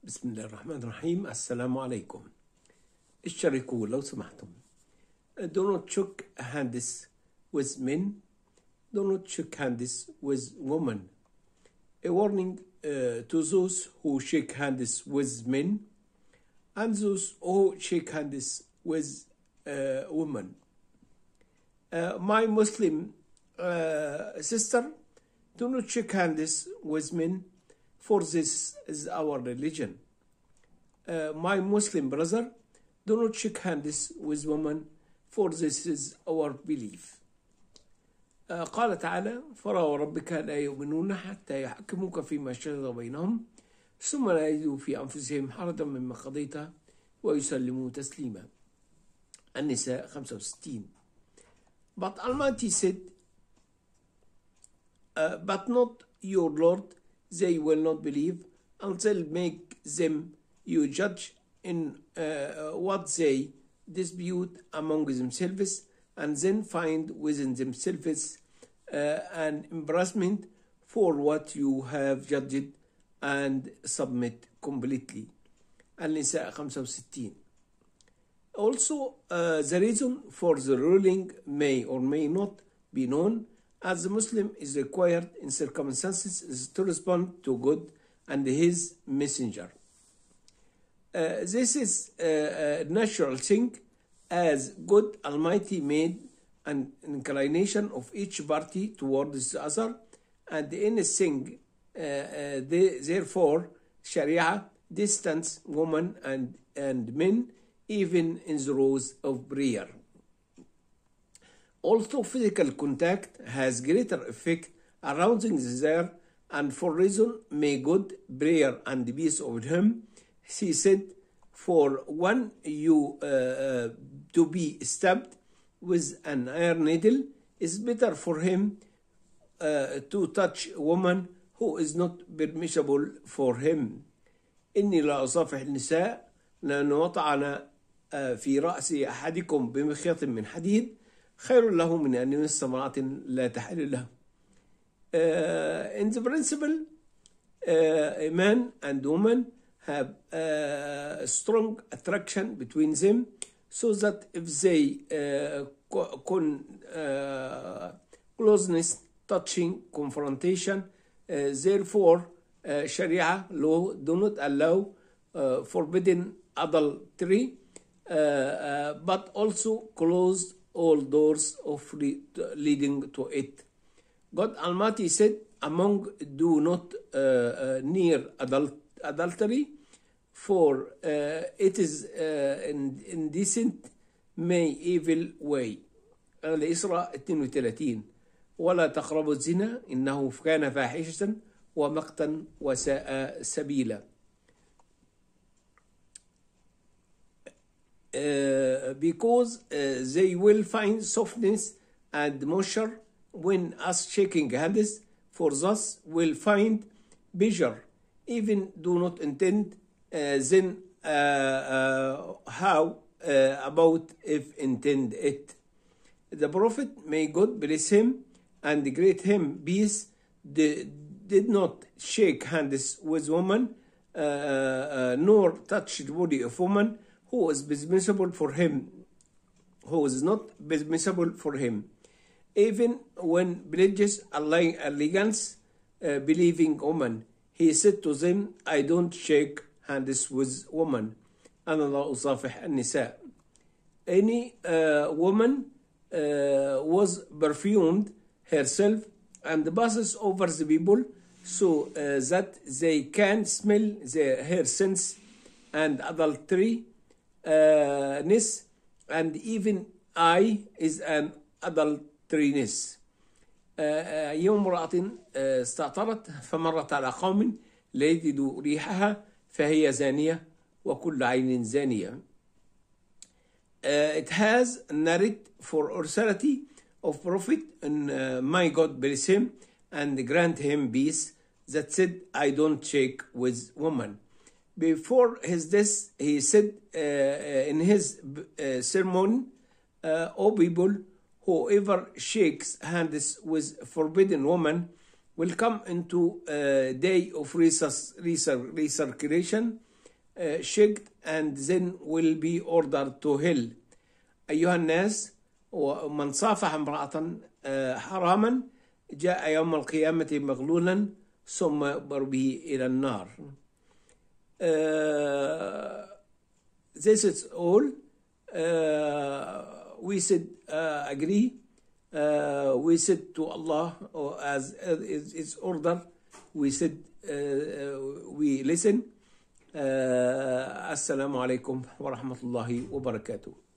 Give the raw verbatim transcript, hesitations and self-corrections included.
بسم الله الرحمن الرحيم. السلام عليكم. اشتركوا لو سمحتم. Do not shake hands with men. Do not shake hands with women. A warning uh, to those who shake hands with men and those who shake hands with uh, women. Uh, my Muslim uh, sister, do not shake hands with men, for this is our religion. Uh, my Muslim brother, do not shake hands with women, for this is our belief. Uh, قال تعالى: فلا وربك لا يؤمنون حتى يحكموك فيما شجر بينهم ثم لا يجدوا في أنفسهم حرجا مما قضيت ويسلموا تسليما. النساء خمسة وستين. But Almighty said, uh, but not your Lord, they will not believe until make them you judge in uh, what they dispute among themselves, and then find within themselves uh, an embarrassment for what you have judged and submit completely. النساء خمسة وستين. Also, uh, the reason for the ruling may or may not be known, as the Muslim is required in circumstances is to respond to God and His Messenger. Uh, this is a, a natural thing, as God Almighty made an inclination of each party towards the other, and anything, uh, uh, they, therefore, Sharia distance women and, and men even in the rows of prayer. Also, physical contact has greater effect arousing the desire, and for reason may God, prayer and peace of him, he said, for one you uh, uh, to be stabbed with an iron needle is better for him uh, to touch a woman who is not permissible for him. إني لا أصافح النساء لأن وطعن في رأس أحدكم بمخيط من حديد خير له من أن يمس امرأة لا تحل له. Uh, in the principle, uh, a man and woman have a strong attraction between them, so that if they uh, con uh, closeness, touching, confrontation, uh, therefore uh, Sharia law do not allow uh, forbidden adultery, uh, uh, but also closed all doors of leading to it. God Almighty said, among do not uh, uh, near adult adultery, for uh, it is uh, indecent, may evil way. الإسراء اثنين وثلاثين. ولا تقربوا الزنا إنه كان فاحشة ومقتا وساء سبيلا. Uh, because uh, they will find softness and moisture when us shaking hands, for thus will find pleasure, even do not intend, uh, then uh, uh, how uh, about if intend it. The Prophet, may God bless him and grant him peace, did, did not shake hands with woman, uh, uh, nor touch the body of woman who is permissible for him, who is not permissible for him. Even when religious allegiance, uh, believing woman, he said to them, I don't shake hands with woman. أنا لا أصافح النساء. Any uh, woman uh, was perfumed herself and passes over the people so uh, that they can smell the, her sins and adultery, uh, ness, and even I is an adulteryness. يوم امرأة استعطرت فمرت على قوم لا يجدوا ريحها فهي زانية وكل عين زانية. It has narrated for authority of Prophet, and uh, my God bless him and grant him peace, that said, I don't shake with woman. Before his death, he said uh, in his uh, sermon, uh, O people, whoever shakes hands with forbidden woman will come into a day of recirculation uh, shagged and then will be ordered to hell. أيها الناس، ومن صافح امرأة حراما جاء يوم القيامة مغلولا ثم يؤبر به إلى النار. uh, This is all. Uh, we should uh, agree. Uh, we said to Allah, or as His order, we said uh, we listen. Uh, Assalamu alaikum wa rahmatullahi wa barakatuh.